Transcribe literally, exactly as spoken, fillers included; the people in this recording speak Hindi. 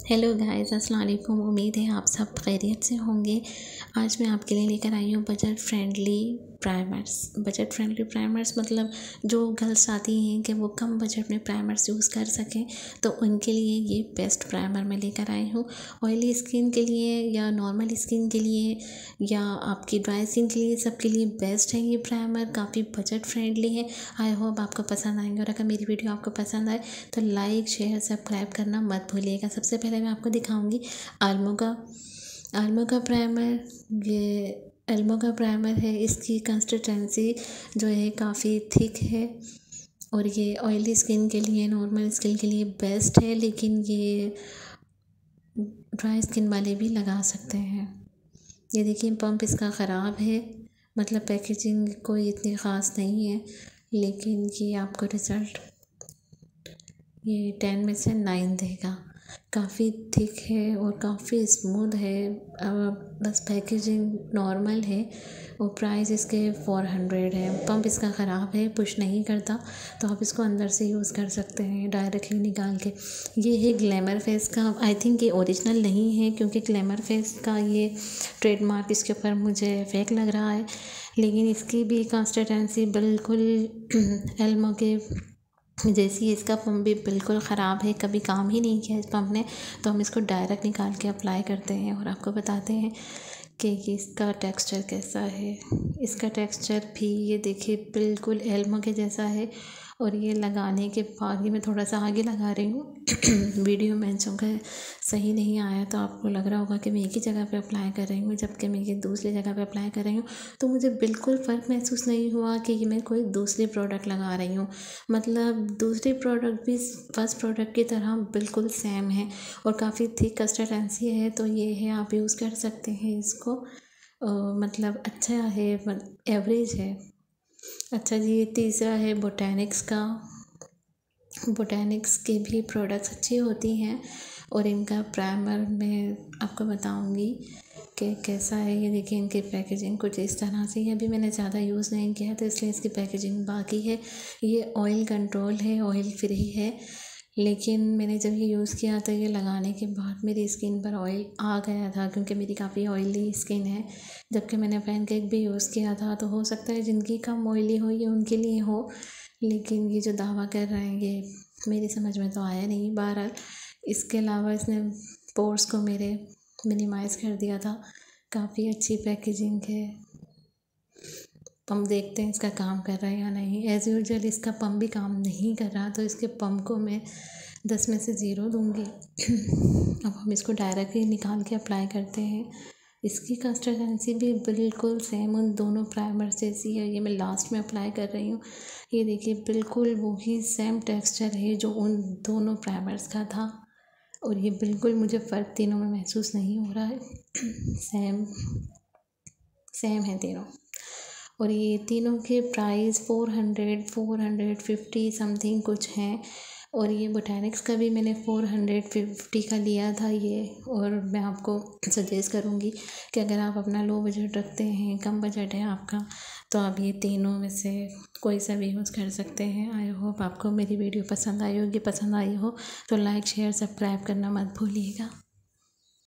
हेलो गाइस, अस्सलाम वालेकुम। उम्मीद है आप सब खैरियत से होंगे। आज मैं आपके लिए लेकर आई हूँ budget friendly primers. Budget friendly primers मतलब जो गर्ल्स चाहती हैं कि वो कम बजट में प्राइमर्स यूज़ कर सकें, तो उनके लिए ये बेस्ट प्राइमर मैं लेकर आई हूँ। ऑयली स्किन के लिए या नॉर्मल स्किन के लिए या आपकी ड्राई स्किन के लिए, सबके लिए बेस्ट है ये प्राइमर। काफ़ी बजट फ्रेंडली है। आई होप आपको पसंद आएंगे, और अगर मेरी वीडियो आपको पसंद आए तो लाइक शेयर सब्सक्राइब करना मत भूलिएगा। सबसे पहले मैं आपको दिखाऊंगी आल्मो का आल्मो का प्राइमर। ये एल्मो का प्राइमर है। इसकी कंसिस्टेंसी जो है काफ़ी थिक है, और ये ऑयली स्किन के लिए, नॉर्मल स्किन के लिए बेस्ट है, लेकिन ये ड्राई स्किन वाले भी लगा सकते हैं। ये देखिए, पंप इसका ख़राब है, मतलब पैकेजिंग कोई इतनी ख़ास नहीं है, लेकिन ये आपको रिज़ल्ट ये टेन में से नाइन देगा। काफ़ी थिक है और काफ़ी स्मूथ है। बस पैकेजिंग नॉर्मल है, और प्राइस इसके फोर हंड्रेड है। पंप इसका ख़राब है, पुश नहीं करता, तो आप इसको अंदर से यूज़ कर सकते हैं डायरेक्टली निकाल के। ये है ग्लैमर फेस का। आई थिंक ये ओरिजिनल नहीं है, क्योंकि ग्लैमर फेस का ये ट्रेडमार्क इसके ऊपर मुझे फेक लग रहा है, लेकिन इसकी भी कंसिस्टेंसी बिल्कुल एल्मो के जैसी। इसका पंप भी बिल्कुल ख़राब है, कभी काम ही नहीं किया इस पंप ने, तो हम इसको डायरेक्ट निकाल के अप्लाई करते हैं और आपको बताते हैं कि इसका टेक्सचर कैसा है। इसका टेक्सचर भी ये देखिए बिल्कुल एल्मो के जैसा है, और ये लगाने के बाद ये मैं थोड़ा सा आगे लगा रही हूँ। वीडियो में जो है सही नहीं आया, तो आपको लग रहा होगा कि मैं एक ही जगह पे अप्लाई कर रही हूँ, जबकि मैं ये दूसरी जगह पे अप्लाई कर रही हूँ। तो मुझे बिल्कुल फ़र्क महसूस नहीं हुआ कि ये मैं कोई दूसरी प्रोडक्ट लगा रही हूँ। मतलब दूसरी प्रोडक्ट भी फर्स्ट प्रोडक्ट की तरह बिल्कुल सेम है, और काफ़ी थिक कंसिस्टेंसी है। तो ये है, आप यूज़ कर सकते हैं इसको। आ, मतलब अच्छा है, एवरेज है। अच्छा जी, तीसरा है बोटैनिक्स का। बोटैनिक्स के भी प्रोडक्ट्स अच्छी होती हैं, और इनका प्राइमर मैं आपको बताऊंगी कि कैसा है। ये देखिए, इनकी पैकेजिंग कुछ इस तरह से है। अभी मैंने ज़्यादा यूज़ नहीं किया, तो इसलिए इसकी पैकेजिंग बाकी है। ये ऑयल कंट्रोल है, ऑयल फ्री है, लेकिन मैंने जब ये यूज़ किया तो ये लगाने के बाद मेरी स्किन पर ऑयल आ गया था, क्योंकि मेरी काफ़ी ऑयली स्किन है। जबकि मैंने पैनकेक भी यूज़ किया था, तो हो सकता है जिनकी कम ऑयली हो ये उनके लिए हो, लेकिन ये जो दावा कर रहे हैं ये मेरी समझ में तो आया नहीं। बहरहाल, इसके अलावा इसने पोर्स को मेरे मिनिमाइज़ कर दिया था। काफ़ी अच्छी पैकेजिंग है। पंप देखते हैं इसका काम कर रहा है या नहीं। एज़ यूजुअल इसका पंप भी काम नहीं कर रहा, तो इसके पंप को मैं दस में से ज़ीरो दूँगी। अब हम इसको डायरेक्टली निकाल के अप्लाई करते हैं। इसकी कंसिस्टेंसी भी बिल्कुल सेम उन दोनों प्राइमर जैसी है। ये मैं लास्ट में अप्लाई कर रही हूँ। ये देखिए, बिल्कुल वही सेम टेक्सचर है जो उन दोनों प्राइमर्स का था, और ये बिल्कुल मुझे फ़र्क तीनों में महसूस नहीं हो रहा है। सेम सेम है तीनों, और ये तीनों के price four hundred four hundred fifty something कुछ हैं। और ये बोटैनिक्स का भी मैंने फोर हंड्रेड फिफ्टी का लिया था ये। और मैं आपको सजेस्ट करूँगी कि अगर आप अपना लो बजट रखते हैं, कम बजट है आपका, तो आप ये तीनों में से कोई सा भी यूज़ कर सकते हैं। आई होप आपको मेरी वीडियो पसंद आई होगी। पसंद आई हो तो लाइक शेयर सब्सक्राइब करना मत भूलिएगा।